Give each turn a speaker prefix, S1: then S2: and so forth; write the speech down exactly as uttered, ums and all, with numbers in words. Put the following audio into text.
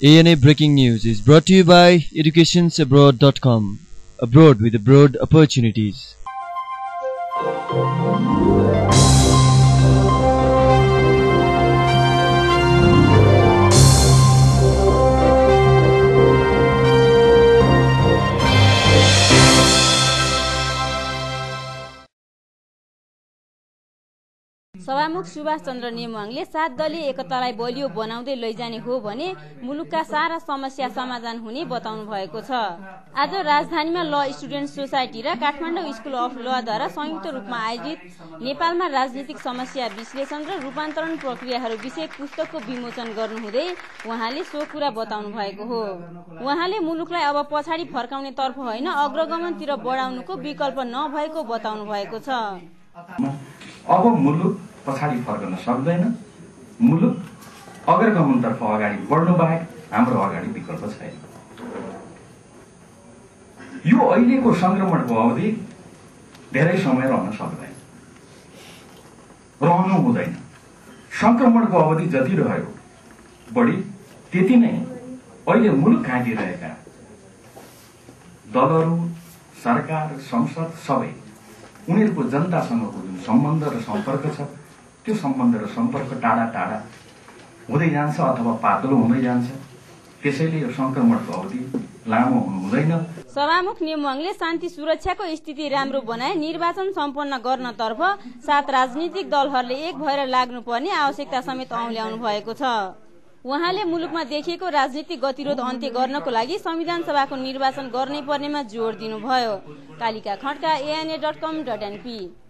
S1: A N A Breaking News is brought to you by educations abroad dot com. Abroad with abroad opportunities.
S2: सभामुख सुभाष चन्द्र नेमवाङले सात दलीय एकतालाई बलियो बनाउँदै लैजाने हो भने मुलुकका सारा समस्या समाधान हुने बताउनु भएको छ। आज राजधानीमा ल स्टुडेन्ट सोसाइटी र काठमाडौँ स्कुल अफ लद्वारा संयुक्त रूपमा आयोजित नेपालमा राजनीतिक समस्या विश्लेषण र रूपान्तरण प्रक्रियाहरू विषय पुस्तकको विमोचन गर्नुहुँदै उहाँले सो कुरा बताउनु भएको हो। उहाँले मुलुकलाई अब पछाडि फर्काउने तर्फ होइन अग्रगमनतिर बढाउनुको विकल्प नभएको बताउनु भएको छ।
S3: अब मुलुक पछाडि फर्कन सक्दैन, मुलुक अग्रगमनतर्फ अगाडि बढ्नु बाहेक हाम्रो अगाडि विकल्प छैन। यो अहिलेको संक्रमणको अवधि धेरै समय रहन सक्दैन, रहनु हुँदैन। संक्रमणको अवधि जति रह्यो बढी त्यति नै अहिले मुलुक काटिरहेका दलहरू, सरकार, संसद सबै उनीहरूको जनतासँगको जुन सम्बन्ध र सम्पर्क छ त्यो सम्बन्ध र सम्पर्क टाढा टाढा हुँदै जान्छ अथवा पातलो हुँदै जान्छ। त्यसैले यो संक्रमणको अवधि लामो हुनु हुँदैन।
S2: सभामुख नेमवाङले शान्ति सुरक्षाको स्थिति राम्रो बनाए निर्वाचन सम्पन्न गर्नतर्फ सात राजनीतिक दलहरूले एक भएर लाग्नुपर्ने आवश्यकता समेत औल्याउनु भएको छ। उहाँले मुलुकमा देखिएको राजनीतिक गतिरोध अन्त्य गर्नको लागि संविधान सभाको निर्वाचन गर्नै पर्नेमा जोड दिनुभयो। Kalika Khadka, A N A dot com dot N P.